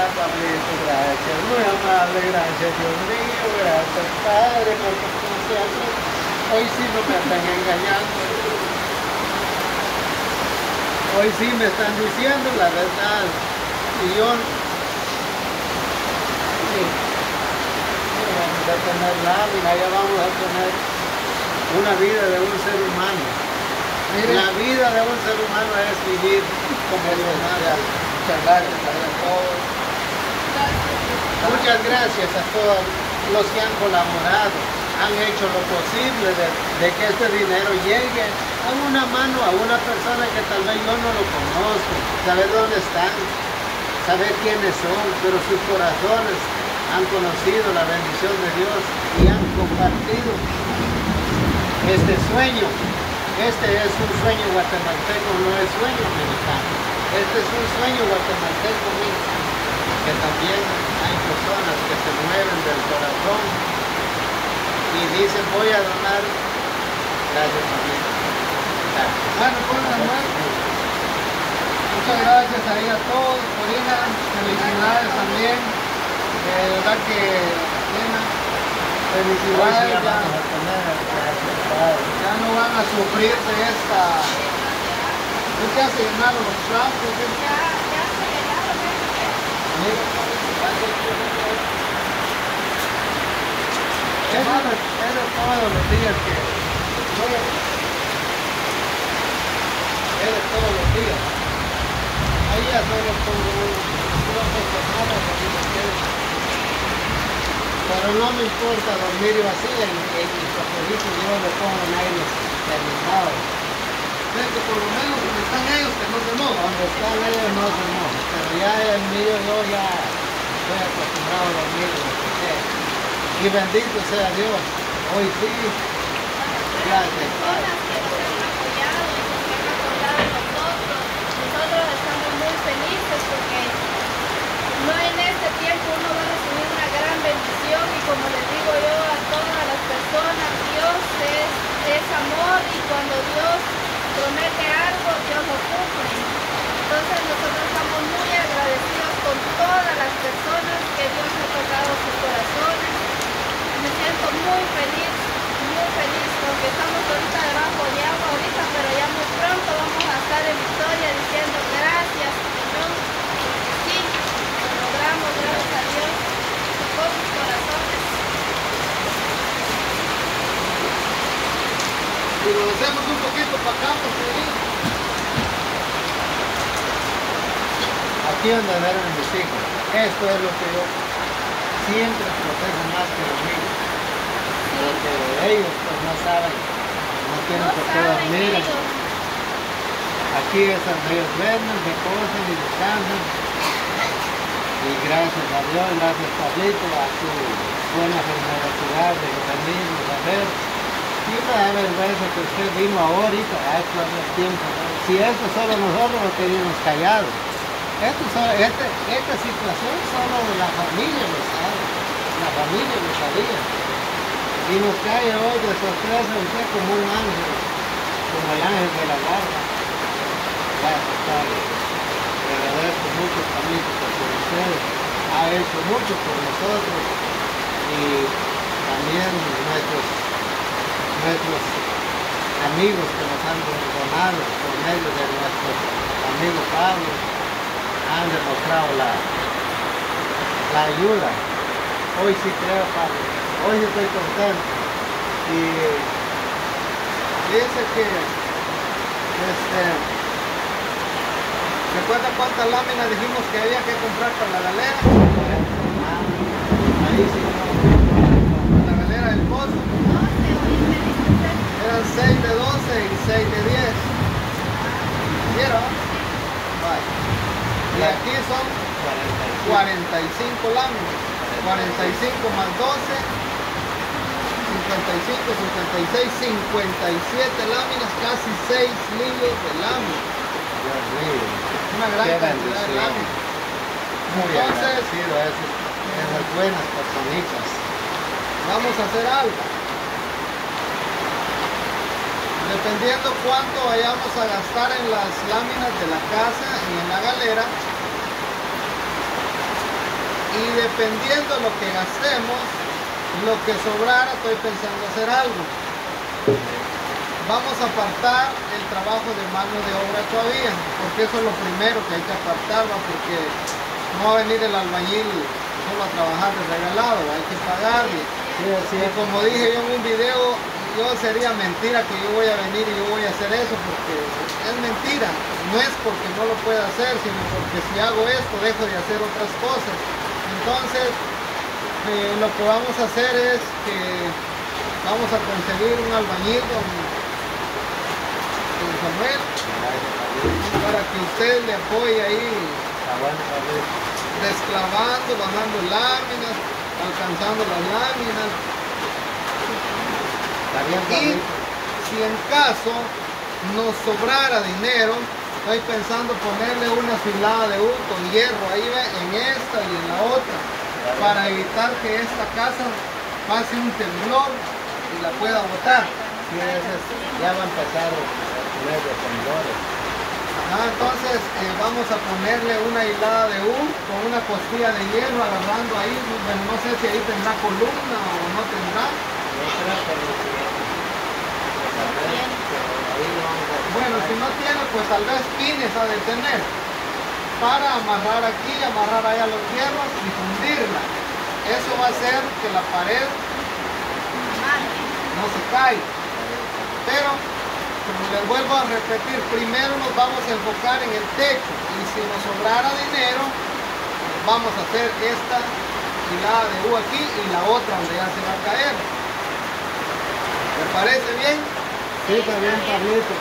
Pablito, gracias. Muy amable, gracias, Dios mío. Gracias, Padre, porque como siempre, hoy sí no me están engañando. Hoy sí me están diciendo la verdad. Y yo... Sí, no vamos a tener lámina, ya vamos a tener una vida de un ser humano. Mire, la vida de un ser humano es vivir como Dios manda. Muchas gracias a todos. Muchas gracias a todos los que han colaborado, han hecho lo posible de que este dinero llegue a una mano, a una persona que tal vez yo no lo conozco, saber dónde están, saber quiénes son, pero sus corazones han conocido la bendición de Dios y han compartido este sueño. Este es un sueño guatemalteco, no es sueño americano. Este es un sueño guatemalteco mío, que también hay personas que se mueven del corazón y dicen voy a donar. Gracias, familia. Bueno, pues hermano, muchas gracias ahí a todos, Corina, felicidades también, de verdad que pena, felicidades, ya no van a sufrir de esta, ¿tú qué has llenado los trapos? Ya se llenaron. Eso todos los días que... todos los días. Ahí ya solo pongo unos personas así me quedo. Pero no me importa dormir yo así en mis papelitos, yo le pongo en aire terminado. Que por lo menos donde están ellos que no se mojan. Donde están ellos no se mojan. Pero ya el mío yo ya estoy acostumbrado a dormir lo que sea. Y bendito sea Dios. Hoy sí. Gracias. Nosotros estamos muy felices porque no en este tiempo uno va a recibir una gran bendición y como les digo yo a todas las personas, Dios es amor y cuando Dios promete algo, Dios lo cumple. Entonces nosotros estamos muy agradecidos con todas las personas que Dios ha tocado sus corazones. Me siento muy feliz porque estamos ahorita debajo de agua ahorita, pero ya muy pronto vamos a estar en victoria diciendo gracias Señor, porque sí, lo logramos, gracias a Dios, con sus corazones. Y lo hacemos un poquito para acá, porque aquí donde duermen mis hijos. Esto es lo que yo siempre protejo más que los niños. Porque ellos pues no saben, no tienen por qué dormir. Aquí es donde ellos duermen, reposan y descansan. Y gracias a Dios, gracias Pablito, a su buena generosidad de venir a ver. Y me da vergüenza que usted vino ahorita, a esto hace tiempo, ¿no? Si esto solo nosotros lo teníamos callado. Esta situación solo la familia lo sabe, la familia lo sabía. Y nos cae hoy de sorpresa usted como un ángel, como el ángel de la guarda. Gracias, Padre. Le agradezco mucho, Pablito, porque usted ha hecho mucho por nosotros y también nuestros amigos que nos han donado por medio de nuestro amigo Pablo han demostrado la ayuda. Hoy sí creo, Pablo, hoy sí estoy contento. Y dice que ¿recuerda cuántas láminas dijimos que había que comprar para la galera? ahí sí no. La galera del pozo. Eran 6 de 12 y 6 de 10. ¿Vieron? Vale. Y aquí son 45 láminas. 45 más 12, 55, 56, 57 láminas, casi 6 libros de láminas. Dios mío. Una gran Qué cantidad de bendición. láminas. Muy Entonces, agradecido a esas buenas personitas. vamos a hacer algo. Dependiendo cuánto vayamos a gastar en las láminas de la casa y en la galera, dependiendo de lo que gastemos, lo que sobrara, estoy pensando hacer algo. Vamos a apartar el trabajo de mano de obra todavía, porque eso es lo primero que hay que apartar, ¿va? Porque no va a venir el albañil solo a trabajar de regalado, hay que pagarle. Sí, así Y es. como dije yo en un video, yo sería mentira que yo voy a venir y yo voy a hacer eso, porque es mentira. No es porque no lo pueda hacer, sino porque si hago esto dejo de hacer otras cosas. Entonces, lo que vamos a hacer es que vamos a conseguir un albañil, don Samuel, para que usted le apoye ahí, Está bueno, Carlitos. desclavando, bajando láminas, alcanzando las láminas. Está bien, Y Carlitos. si en caso nos sobrara dinero, estoy pensando ponerle una filada de U con hierro ahí ve, en esta y en la otra, para evitar que esta casa pase un temblor y la pueda botar. Sí, ya va a empezar el mes de temblores. Ajá, entonces vamos a ponerle una hilada de U con una costilla de hierro agarrando ahí. Bueno, no sé si ahí tendrá columna o no tendrá. Yo creo que lo tiene. Pero ahí lo vamos a... Bueno, si no tiene, pues tal vez pines ha de tener para amarrar aquí, amarrar allá los hierros y fundirla. Eso va a hacer que la pared no se caiga. Pero, como les vuelvo a repetir, primero nos vamos a enfocar en el techo y si nos sobrara dinero, vamos a hacer esta hilada de U aquí y la otra donde ya se va a caer. ¿Me parece bien? Sí, está bien, Carlitos.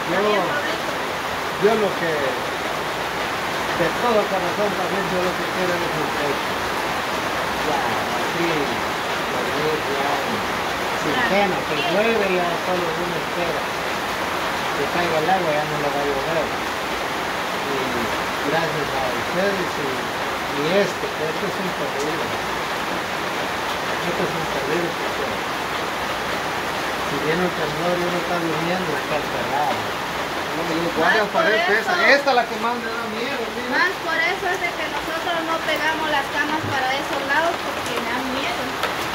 Yo lo que, de todo corazón, también yo lo que quiero es un techo. Ya, así, dormir ya, sin pena, que llueve ya solo uno espera. Que caiga el agua ya no le va a llover. Y gracias a ustedes y que esto es un peligro. Esto es un peligro porque si viene un temblor y uno está durmiendo, está encerrado. ¿Cuál por pared eso. pesa? Esta es la que más me da miedo. mira. Más por eso es de que nosotros no pegamos las camas para esos lados porque me dan miedo.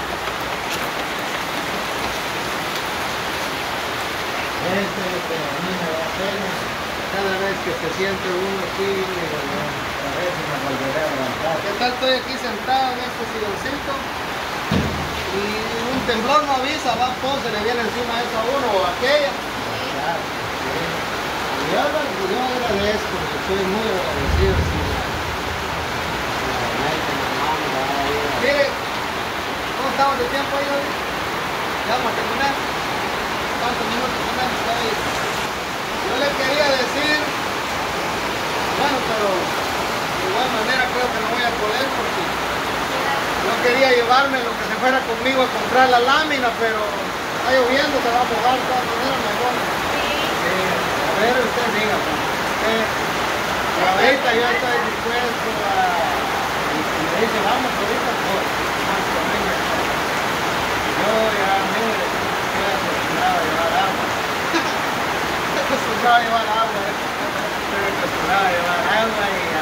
Eso es lo que a mí me da pena. Cada vez que se siente uno aquí, digo, no, a ver si me volveré a levantar. ¿Qué tal? Estoy aquí sentado en este silloncito y un temblor no avisa, va, pues, se le viene encima a esa uno o a aquella. Claro, sí. Y yo agradezco, porque estoy muy agradecido. Sí, la verdad que mi mamá me va a ir a... Mire, ¿cómo estamos de tiempo ahí hoy? Ya vamos a terminar. ¿Cuántos minutos tenemos ahí? Yo le quería decir, bueno, pero de igual manera creo que no voy a poder porque yo quería llevarme lo que se fuera conmigo a comprar la lámina, pero está lloviendo, se va a mojar de todas maneras, mejor. Sí, a ver, usted diga, pues, usted, ahorita yo estoy dispuesto a... Y si me dice, vamos ahorita, pues, más conmigo. Yo ya, mire, estoy acostumbrado a llevar agua. Estoy acostumbrado a llevar agua. Estoy acostumbrado a llevar agua y a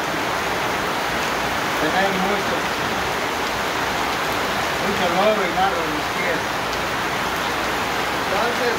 tener mucho lodo y barro en los pies. Entonces,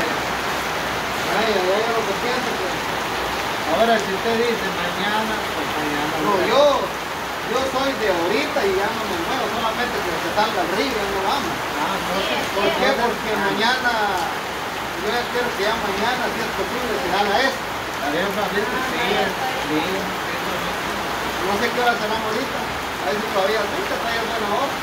yo lo que pienso que... Ahora si usted dice mañana, pues mañana. No, yo soy de ahorita y ya no me muevo, solamente que se salga el río y no vamos. Ah, entonces, ¿Por qué? Porque mañana, yo espero que ya mañana, si es posible, se haga esto. Está bien, Pablito, sí. No sé qué hora serán ahorita, a ver si todavía ahorita está ya buena hora.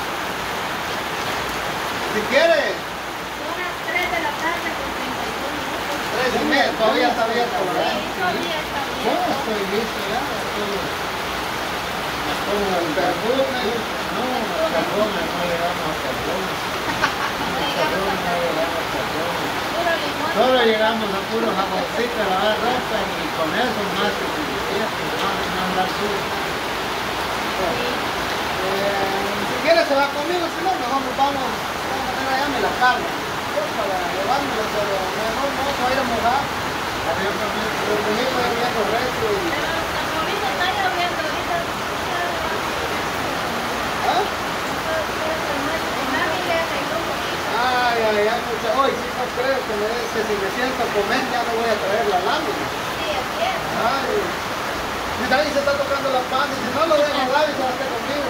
Si quiere, Son las 3 de la tarde con 32 minutos. 3:30, todavía está abierto, ¿verdad? Sí, todavía está Yo bien. estoy listo ya, Con el perfume. no, perdones, no llegamos a perdones. Perdones, no llegamos a perdones. Puro limón. Solo llegamos a puro jamoncito a lavar ropa y con eso más que suficiente, no andar sucio. Si quiere se va conmigo, si no, mejor nos vamos. De todas maneras ya me la cargo. Yo para llevármelo, pero mejor no se va a ir a mojar. Los domingos ya viendo resto y... Pero hasta ahorita está lloviendo, ahorita. creo que si me siento a comer ya no voy a traer la lámina. Sí, es cierto. Ay, y David se está tocando la panza y si no lo dejo a David se va a estar conmigo.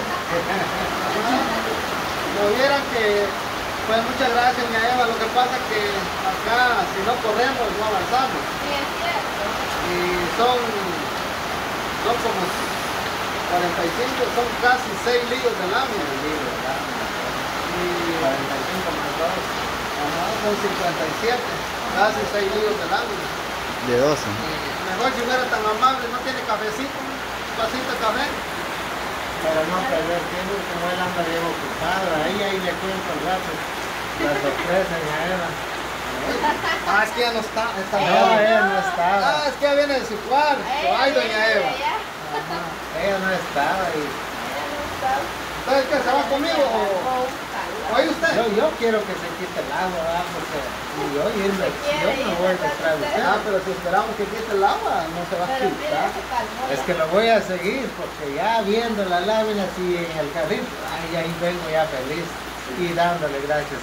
Como vieran que, pues muchas gracias, doña Eva. Lo que pasa es que acá, si no corremos, no avanzamos. Sí, es cierto. Y son como 45, son casi 6 líos de lámina. Y 45 más 2. ajá, son 57, casi 6 líos de lámina. De 12. Mejor si fuera tan amable, no tiene cafecito, un vasito de café. Para no perder tiempo, como él anda bien ocupado, ahí le cuento el rato. La sorpresa, doña Eva. Ah, es que ya no está. No, ella no estaba. Ah, es que ya viene de su cuarto. Ay, doña Eva. Ella no estaba y ¿Entonces qué? ¿Se va conmigo o ahí usted? yo quiero que se quite el agua, ¿verdad? Porque yo irme, yo me voy detrás de usted. Ah, pero si esperamos que quite el agua, no se va a Pero mire, quitar. se calmó. Es que lo voy a seguir porque ya viendo la lámina así en el carril, ahí vengo ya feliz y dándole gracias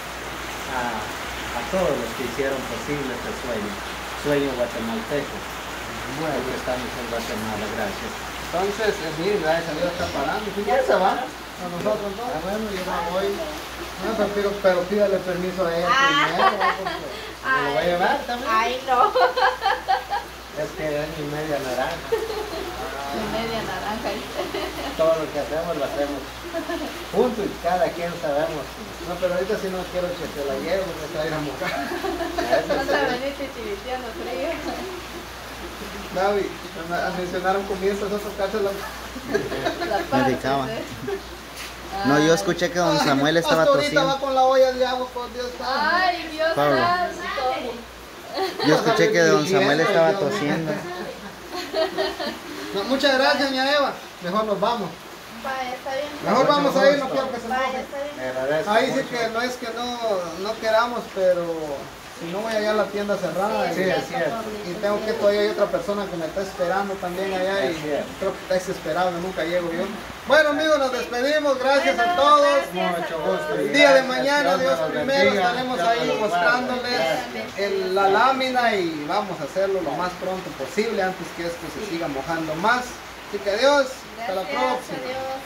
a todos los que hicieron posible este sueño guatemalteco. Bueno, que estamos en Guatemala, gracias. Entonces, mire, gracias a Dios está parando. ¿Y quién se va? A nosotros entonces. Ah, bueno, yo me voy. No, pero pídale permiso a ella primero. Porque... ¿Me lo voy a llevar también? Ay, no. Es que es mi media naranja. Mi media naranja. Todo lo que hacemos lo hacemos juntos y cada quien sabemos. No, pero ahorita sí no quiero que se la lleve, me está a ir a mojar. No te veniste chiviteando frío. David, mencionaron comienzos esos cachos la... Las dedicaba. partes, ¿eh? No, yo escuché que don Samuel estaba Hasta ahorita tosiendo. va con la olla de agua, por Dios santo. Ay, Dios Pablo. santo. Yo escuché que don Samuel estaba tosiendo. No, muchas gracias, doña Eva. Mejor nos vamos. Vaya, está bien. Mejor Mucho vamos a ir, no gusto. quiero que se Vaya, enoje. está bien. Me agradezco Ahí sí mucho. que no es que no queramos, pero si no voy allá a la tienda cerrada. Sí, es cierto. Y tengo que todavía hay otra persona que me está esperando también allá y Es cierto. creo que está desesperado, nunca llego yo. Bueno amigos, nos despedimos, gracias a todos. Mucho gusto. El día de mañana, Dios primero, estaremos ahí mostrándoles la lámina y vamos a hacerlo lo más pronto posible antes que esto se siga mojando más. Así que adiós, hasta la Gracias, próxima. adiós.